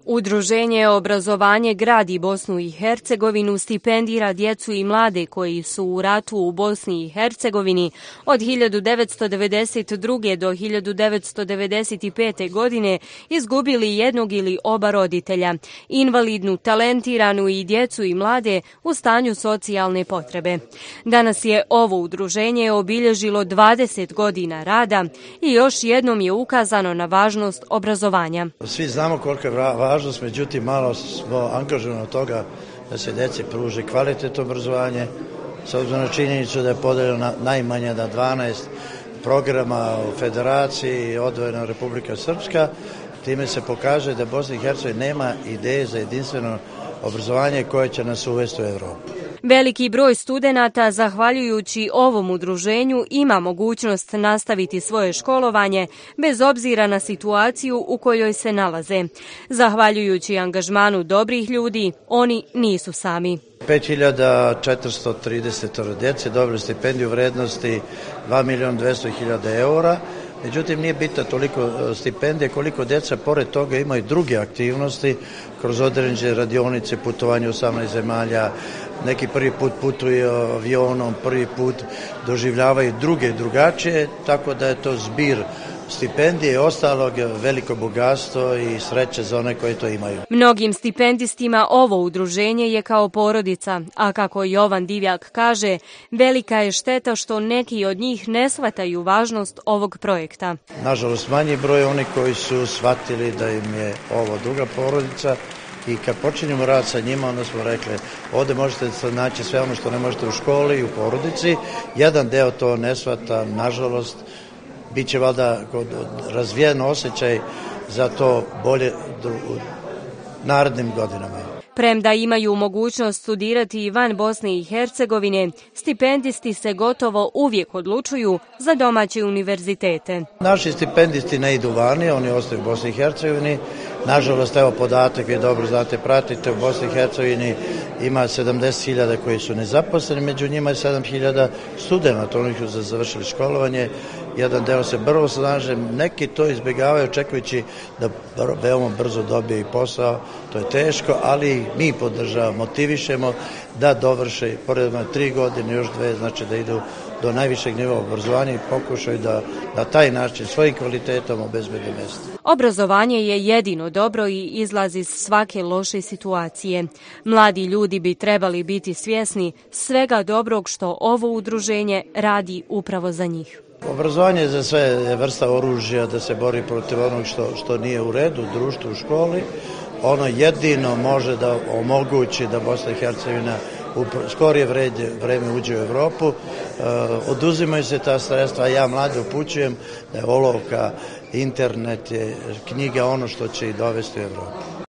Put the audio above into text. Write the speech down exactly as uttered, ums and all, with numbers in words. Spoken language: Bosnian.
Udruženje Obrazovanje gradi Bosnu i Hercegovinu stipendira djecu i mlade koji su u ratu u Bosni i Hercegovini od hiljadu devetsto devedeset druge. do hiljadu devetsto devedeset pete. godine izgubili jednog ili oba roditelja, invalidnu, talentiranu i djecu i mlade u stanju socijalne potrebe. Danas je ovo udruženje obilježilo dvadeset godina rada i još jednom je ukazano na važnost obrazovanja. Svi znamo koliko je važnost, međutim malo smo angažovani od toga da se djeci pruži kvalitetno obrazovanje, s obzirom na činjenicu da je podeljeno najmanje na dvanaest programa u Federaciji, odvojena Republika Srpska. Time se pokaže da Bosna i Hercegovina nema ideje za jedinstveno obrazovanje koje će nas uvesti u Evropu. Veliki broj studenata, zahvaljujući ovom udruženju, ima mogućnost nastaviti svoje školovanje bez obzira na situaciju u kojoj se nalaze. Zahvaljujući angažmanu dobrih ljudi, oni nisu sami. pet hiljada četiristo trideset djece dobili stipendiju vrednosti dva milijuna dvjesto hiljada eura. Međutim, nije bitno toliko stipendije koliko djeca pored toga imaju druge aktivnosti kroz određene radionice, putovanje u osamnaest zemalja, neki prvi put putuju avionom, prvi put doživljavaju druge drugačije, tako da je to zbir stipendije i ostalog veliko bogatstvo i sreće za one koji to imaju. Mnogim stipendistima ovo udruženje je kao porodica, a kako Jovan Divjak kaže, velika je šteta što neki od njih ne shvataju važnost ovog projekta. Nažalost, manji broj oni koji su shvatili da im je ovo druga porodica i kad počinjemo rad sa njima, onda smo rekli, ovdje možete naći sve ono što ne možete u školi i u porodici. Jedan deo to ne shvata, nažalost, bit će valjda razvijen osjećaj za to bolje u narednim godinama. Premda imaju mogućnost studirati i van Bosne i Hercegovine, stipendisti se gotovo uvijek odlučuju za domaće univerzitete. Naši stipendisti ne idu vani, oni ostaju u Bosni i Hercegovini. Nažalost, evo podatak, vi dobro znate, pratite, u Bosni i Hercegovini ima sedamdeset hiljada koji su nezaposleni, među njima je sedam hiljada studenta, oni su završili školovanje, jedan deo se brzo snaže, neki to izbjegavaju očekujući da veoma brzo dobije i posao, to je teško, ali mi podržavamo, motivišemo da dovrše, pored tri godine, još dve, znači da idu do najvišeg nivoa obrazovanja i pokušaju da na taj način svojim kvalitetom obezbede mjesto. Obrazovanje je jedino dobro i izlaz iz svake loše situacije. Mladi ljudi bi trebali biti svjesni svega dobrog što ovo udruženje radi upravo za njih. Obrazovanje za sve je vrsta oružja da se bori protiv onog što, što nije u redu u društvu, u školi. Ono jedino može da omogući da Bosna i Hercegovina u skorije vreme uđe u Evropu. E, oduzimaju se ta sredstva, ja mlade upućujem da je olovka, internet, je knjiga ono što će ih dovesti u Evropu.